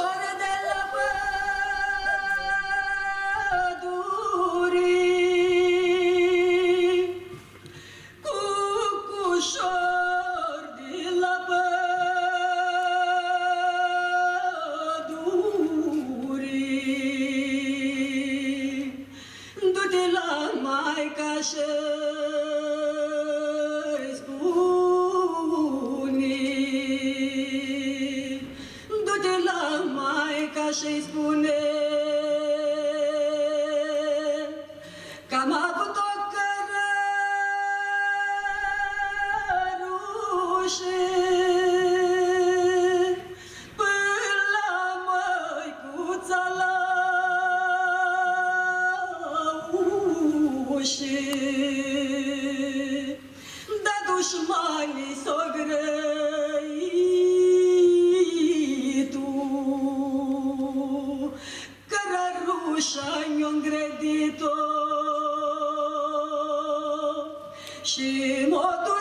Cucușoare de la pădurii, cucușor de la pădurii, du-te la maica și-i spune, du-te la maica și-i spune că am avut o cărărușă până la măicuța la ușă. Da dușmanii s-o grăitu, cărărușa-i-o îngrădit-o și m-o